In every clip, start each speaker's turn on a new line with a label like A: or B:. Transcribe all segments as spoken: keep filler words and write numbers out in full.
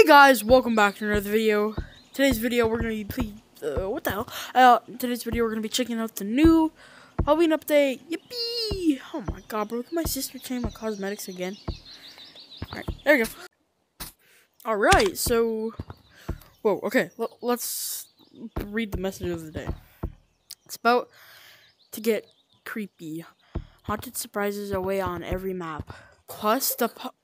A: Hey guys, welcome back to another video. Today's video we're gonna be please, uh, what the hell? Uh, today's video we're gonna be checking out the new Halloween update. Yippee! Oh my god, bro! Look at my sister changing my cosmetics again. All right, there we go. All right, so, whoa, okay, L let's read the message of the day. It's about to get creepy. Haunted surprises away on every map. Plus the pu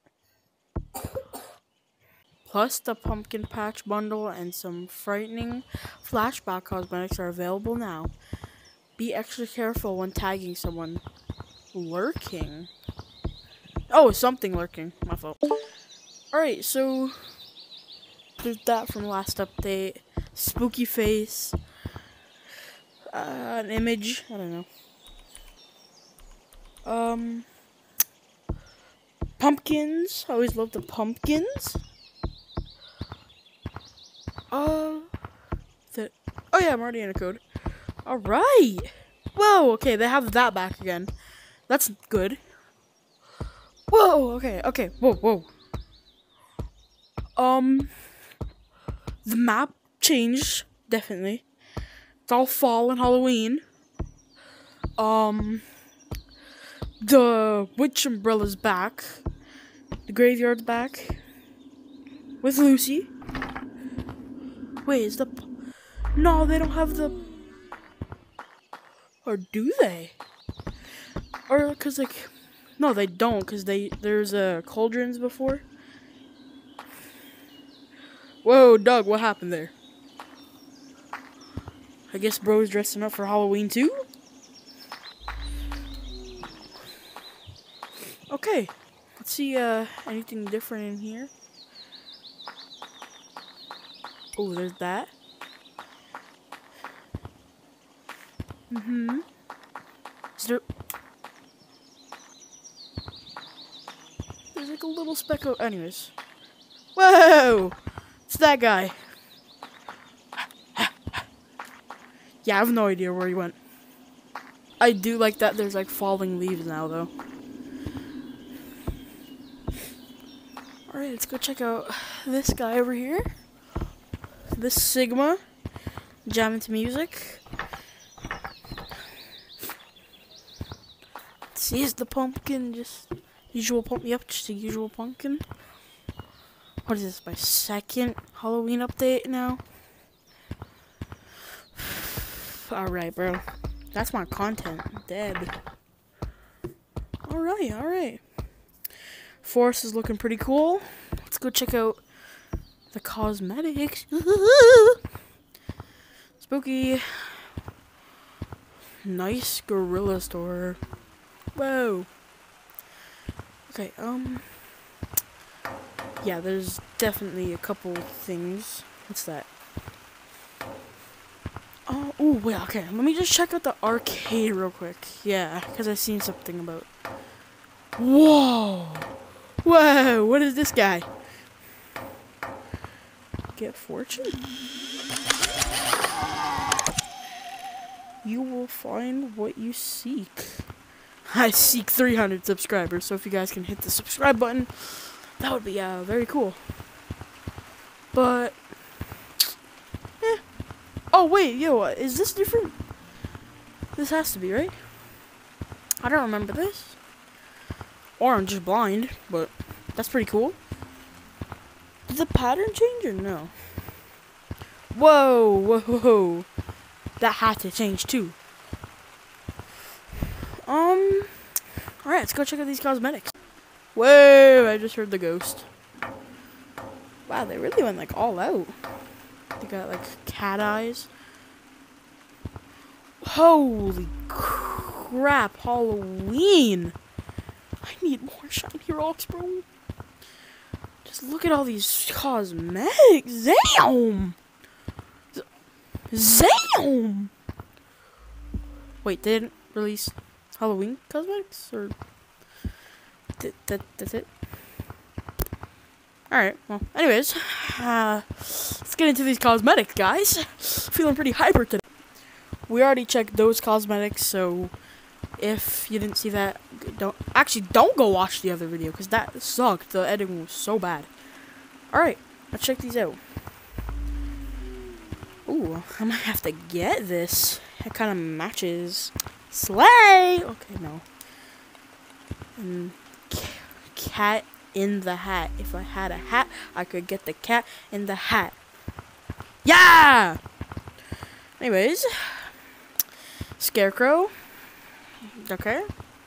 A: Plus, the Pumpkin Patch bundle and some frightening flashback cosmetics are available now. Be extra careful when tagging someone. Lurking? Oh, something lurking. My fault. Alright, so there's that from last update. Spooky face. Uh, an image. I don't know. Um, pumpkins. I always love the pumpkins. Uh, the, oh yeah, I'm already in a code. Alright! Whoa, okay, they have that back again. That's good. Whoa, okay, okay, whoa, whoa. Um, the map changed, definitely. It's all fall and Halloween. Um, the witch umbrella's back. The graveyard's back. With Lucy. Wait, is the... No, they don't have the... Or do they? Or, because, like... No, they don't, because they... There's, uh, cauldrons before. Whoa, Doug, what happened there? I guess bro's dressing up for Halloween, too? Okay. Let's see, uh, anything different in here. Oh, there's that. Mm-hmm. Is there... There's like a little speck of... Anyways. Whoa! It's that guy. Yeah, I have no idea where he went. I do like that there's like falling leaves now, though. Alright, let's go check out this guy over here. This Sigma, jamming to music. See, is the pumpkin just usual pump me up, just a usual pumpkin? What is this, my second Halloween update now? Alright, bro. That's my content. Dead. Alright, alright. Forest is looking pretty cool. Let's go check out the cosmetics. Spooky. Nice gorilla store. Whoa. Okay, um. Yeah, there's definitely a couple things. What's that? Oh, ooh, wait, okay. Let me just check out the arcade real quick. Yeah, because I seen something about. Whoa. Whoa, what is this guy? Get fortune? You will find what you seek. I seek three hundred subscribers, so if you guys can hit the subscribe button, that would be uh, very cool. But, eh. Oh wait, yo, is this different? This has to be, right? I don't remember this. Or I'm just blind, but that's pretty cool. Did the pattern change or no? Whoa, whoa, whoa. That had to change too. Um, alright, let's go check out these cosmetics. Whoa, I just heard the ghost. Wow, they really went like all out. They got like cat eyes. Holy crap, Halloween. I need more shiny rocks, bro. Just look at all these cosmetics. Zam! Zam! Wait, they didn't release Halloween cosmetics? Or that, that, that's it? Alright, well, anyways. Uh, let's get into these cosmetics, guys. Feeling pretty hyper today. We already checked those cosmetics, so if you didn't see that, don't actually don't go watch the other video because that sucked. The editing was so bad. All right, Let's check these out. Ooh, I might have to get this. It kind of matches. Slay! Okay, no. And cat in the hat. If I had a hat, I could get the cat in the hat. Yeah! Anyways. Scarecrow. Okay.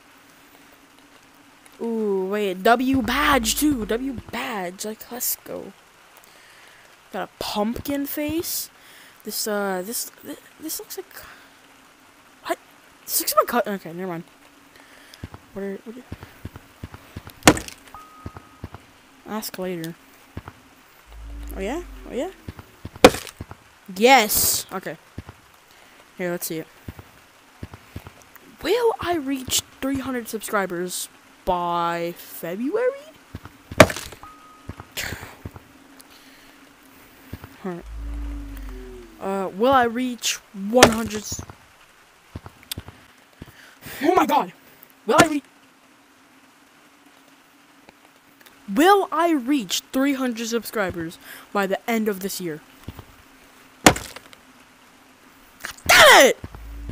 A: Ooh, wait. W badge, too. W badge. Like, let's go. Got a pumpkin face. This, uh, this, this, this looks like... What? This looks like my cut. Okay, never mind. What are, what are... Ask later. Oh, yeah? Oh, yeah? Yes! Okay. Here, let's see it. Will I reach three hundred subscribers by February? Alright. Uh, will I reach one hundred? Oh my god! Will I reach? Will I reach three hundred subscribers by the end of this year? Damn it!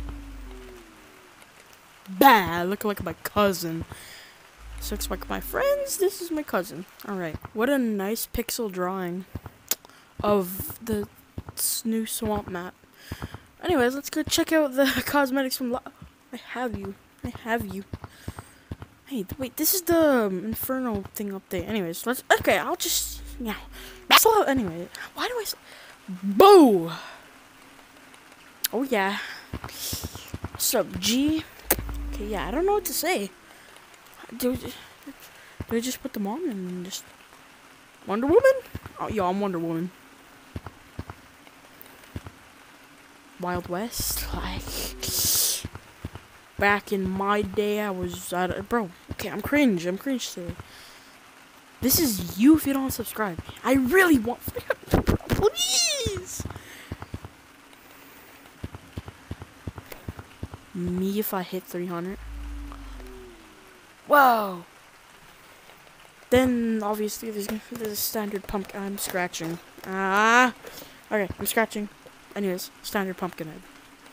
A: Bad. Look like my cousin. This looks like my friends. This is my cousin. Alright. What a nice pixel drawing of the new swamp map. Anyways, let's go check out the cosmetics from... I have you. I have you. Hey, wait. This is the um, Inferno thing update. Anyways, let's... Okay, I'll just... Yeah. That's all... Anyway. Why do I... Boo! Oh, yeah. What's up, G? Okay, yeah, I don't know what to say. Do, do I just put them on and just... Wonder Woman? Oh, yeah, I'm Wonder Woman. Wild West? Like... Back in my day, I was... Uh, bro, okay, I'm cringe. I'm cringe today. This is you if you don't subscribe. I really want... Please! Me if I hit three hundred. Whoa! Then obviously there's there's a standard pumpkin. I'm scratching. Ah. Okay, I'm scratching. Anyways, standard pumpkin head.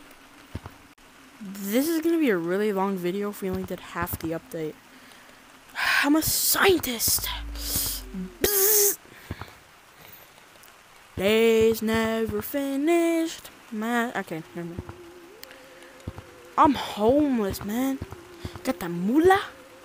A: This is gonna be a really long video if we only did half the update. I'm a scientist. Bzz. Days never finished. Man, okay, never mind. I'm homeless, man. Got the moolah.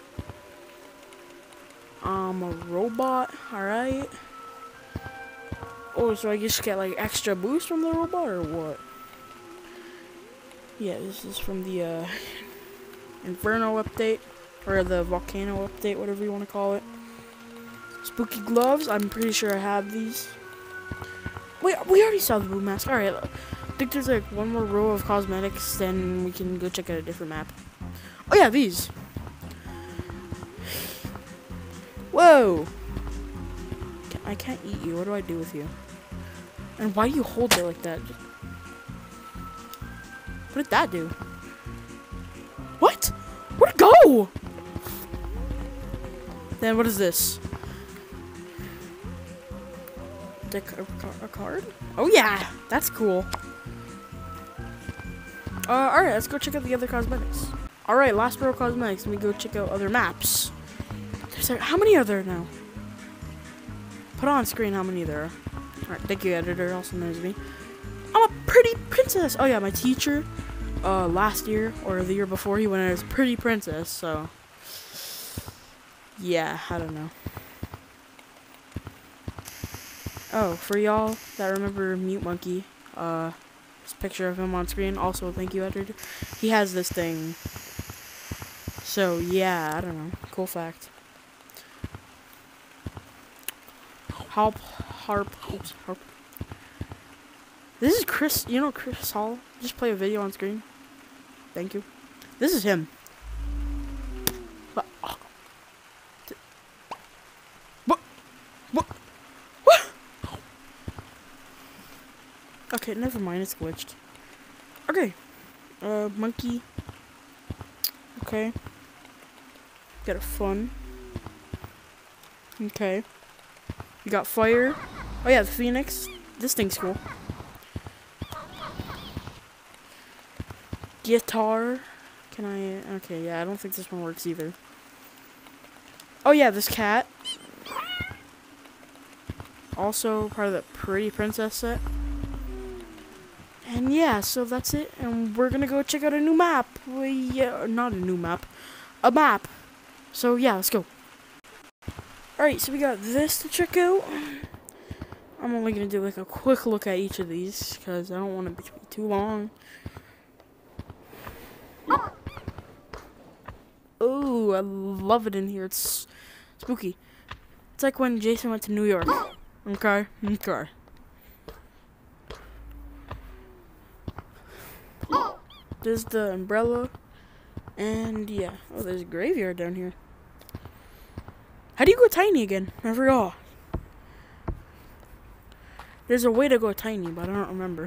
A: I'm a robot, alright. Oh, so I just get like extra boost from the robot or what? Yeah, this is from the uh, Inferno update. Or the Volcano update, whatever you want to call it. Spooky gloves, I'm pretty sure I have these. Wait, we already saw the boom mask. Alright, I think there's like one more row of cosmetics, then we can go check out a different map. Oh yeah, these. Whoa! I can't eat you. What do I do with you? And why do you hold it like that? What did that do? What? Where'd it go? Then what is this? A, a, a card? Oh yeah, that's cool. Uh, alright, let's go check out the other cosmetics. Alright, last row of cosmetics. Let me go check out other maps. There's like, how many are there now? Put on screen how many there are. Alright, thank you, editor. Also knows me. I'm a pretty princess. Oh yeah, my teacher, uh, last year or the year before, he went as pretty princess. So, yeah, I don't know. Oh, for y'all that remember Mute Monkey, uh, this picture of him on screen. Also, thank you, editor. He has this thing. So yeah, I don't know. Cool fact. Harp, harp, oops, harp. This is Chris. You know Chris Hall. Just play a video on screen. Thank you. This is him. What? What? What? What? Okay, never mind. It's glitched. Okay. Uh, monkey. Okay. Got a fun. Okay. You got fire. Oh yeah, the Phoenix. This thing's cool. Guitar. Can I? Okay, yeah, I don't think this one works either. Oh yeah, this cat. Also part of the Pretty Princess set. And yeah, so that's it. And we're gonna go check out a new map. We, yeah, not a new map. A map. So yeah, let's go. Alright, so we got this to check out. I'm only gonna do like a quick look at each of these because I don't want it to be too long. Oh, I love it in here. It's spooky. It's like when Jason went to New York. Okay, okay. There's the umbrella. And yeah. Oh, there's a graveyard down here. How do you go tiny again? I forgot. There's a way to go tiny, but I don't remember.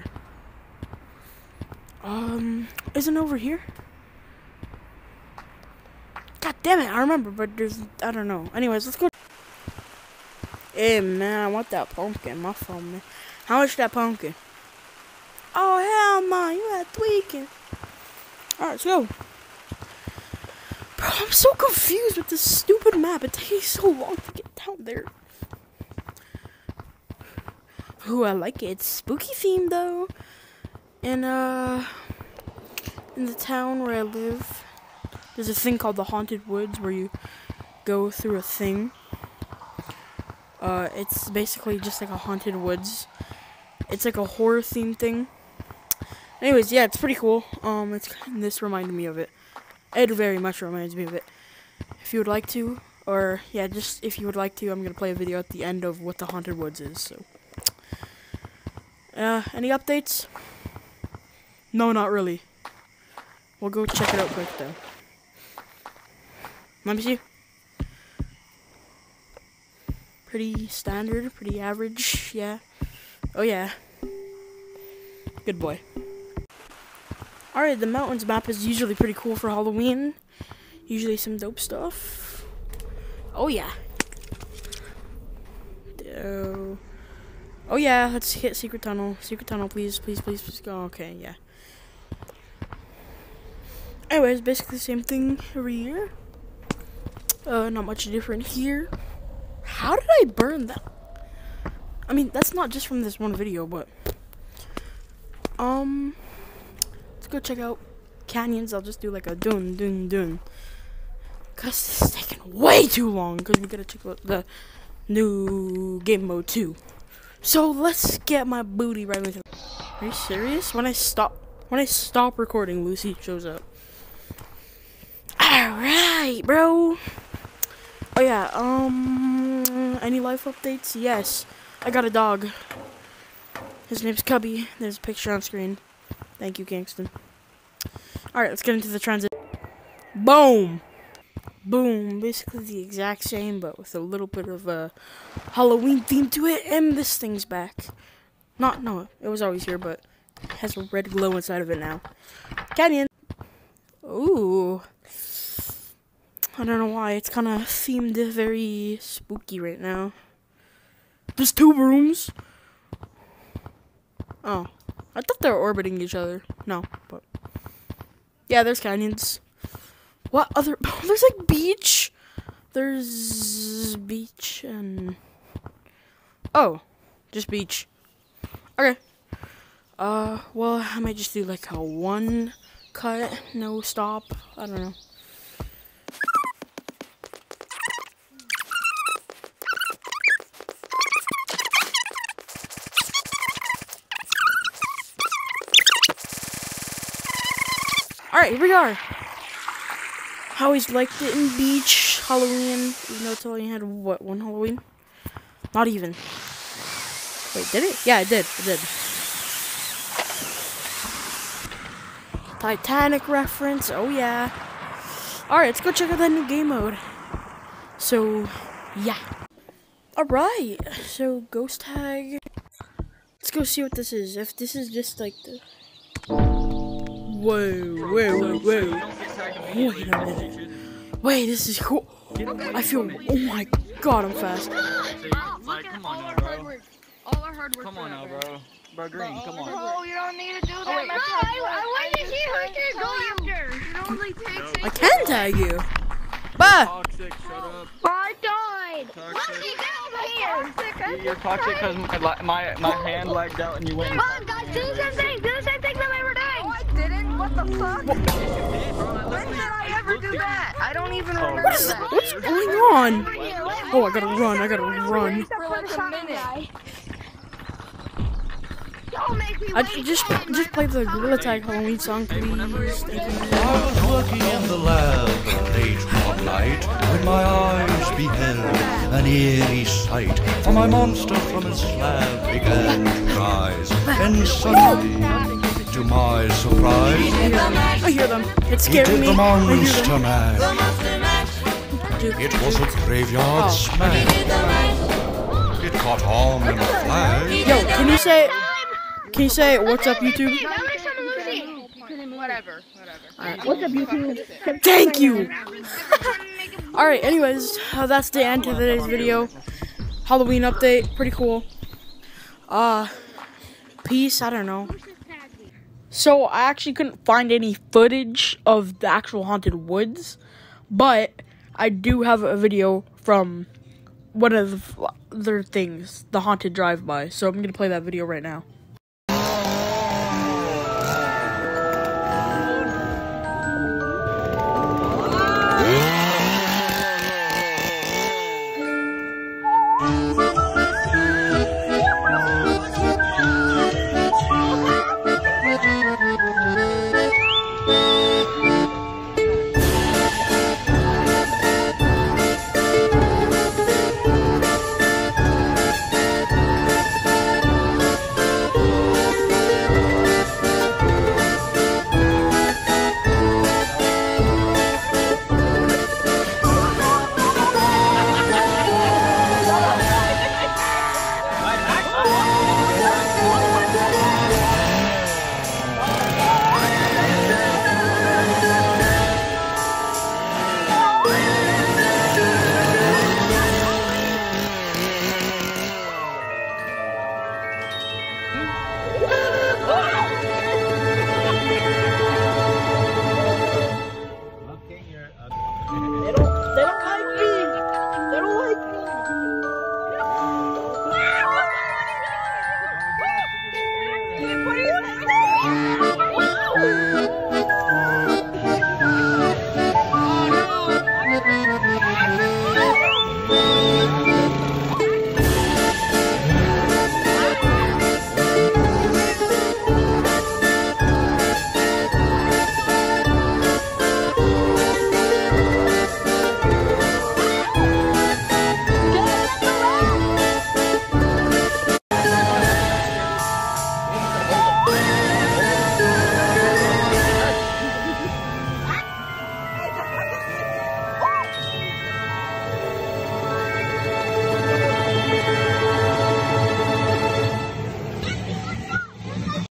A: Um, isn't it over here? God damn it, I remember, but there's, I don't know. Anyways, let's go. Hey, man, I want that pumpkin. My phone, man. How much that pumpkin? Oh, hell, man, you are tweaking. Alright, let's go. Bro, I'm so confused with this stupid map. It takes so long to get down there. Ooh, I like it. It's spooky themed, though. And, uh, in the town where I live, there's a thing called the Haunted Woods where you go through a thing. Uh, it's basically just like a haunted woods. It's like a horror themed thing. Anyways, yeah, it's pretty cool. Um, it's this reminded me of it. It very much reminds me of it. If you would like to, or yeah, just if you would like to, I'm gonna play a video at the end of what the Haunted Woods is. So, uh, any updates? No, not really. We'll go check it out quick though. Let me see. Pretty standard, pretty average, yeah. Oh yeah. Good boy. Alright, the mountains map is usually pretty cool for Halloween. Usually some dope stuff. Oh yeah. Oh, oh yeah, let's hit Secret Tunnel. Secret Tunnel, please, please, please, please go. Okay, yeah. Anyways, basically the same thing every year. Uh, not much different here. How did I burn that? I mean, that's not just from this one video, but um, let's go check out canyons. I'll just do like a dun dun dun, cause this is taking way too long. Cause we gotta check out the new game mode two. So let's get my booty right with it. Are you serious? When I stop, when I stop recording, Lucy shows up. All right, bro. Oh yeah, um, any life updates? Yes, I got a dog. His name's Cubby. There's a picture on screen. Thank you, Kingston. Alright, let's get into the transit. Boom! Boom. Basically the exact same, but with a little bit of a Halloween theme to it, and this thing's back. Not, no, it was always here, but it has a red glow inside of it now. Canyon! Ooh. I don't know why, it's kind of themed very spooky right now. There's two rooms. Oh, I thought they were orbiting each other. No, but yeah, there's canyons. What other? Oh, there's like beach. There's beach and oh, just beach. Okay. Uh, well, I might just do like a one cut, no stop. I don't know. Alright, here we are. I always liked it in beach, Halloween, even though it's only had, what, one Halloween? Not even. Wait, did it? Yeah, it did. It did. Titanic reference, oh yeah. Alright, let's go check out that new game mode. So, yeah. Alright, so Ghost Tag. Let's go see what this is. If this is just like the... Whoa, whoa, whoa, whoa. Wait a minute. Wait, this is cool. I feel, oh my god, I'm fast.
B: All our hard work.
C: Come on now, bro. Bro, Green, come on.
D: Bro, you don't need to do that.
B: Oh, wait,
D: man.
B: no, I, I wanted to see who can go after.
D: It only takes
A: I can tag you. Bah!
C: Toxic, shut up.
D: I died.
C: Toxic.
D: Get over here.
C: You're toxic because my, li- my my hand lagged out and you went.
D: Come on, guys, do the same thing. Do the same thing that we were doing. No, I didn't. What the fuck? When did I ever do that? I don't even remember
A: What is
D: that.
A: what's going on? Oh, I gotta run. I gotta run.
D: For like a minute. Don't make me
A: I
D: wait
A: just
D: ten
A: just play the Gorilla Tag Halloween song, please. Thank you.
E: I was working in the lab late one night when my eyes beheld an eerie sight. For my monster from his slab began to rise, and suddenly, to my surprise,
A: I hear them. It's
E: he
A: scaring
E: did
A: me.
E: the
A: I hear
E: monster
A: them.
E: mash.
A: Dude,
E: It was a graveyard
A: Oh.
E: smash. It caught on in a flash.
A: Yo, can you say? Can you say what's up, YouTube?
B: Whatever, whatever.
A: What's up, YouTube? Thank you. All right. Anyways, uh, that's the end of today's video. Halloween update. Pretty cool. Uh, peace. I don't know. So I actually couldn't find any footage of the actual haunted woods, but I do have a video from one of the other things, the haunted drive-by. So I'm gonna play that video right now.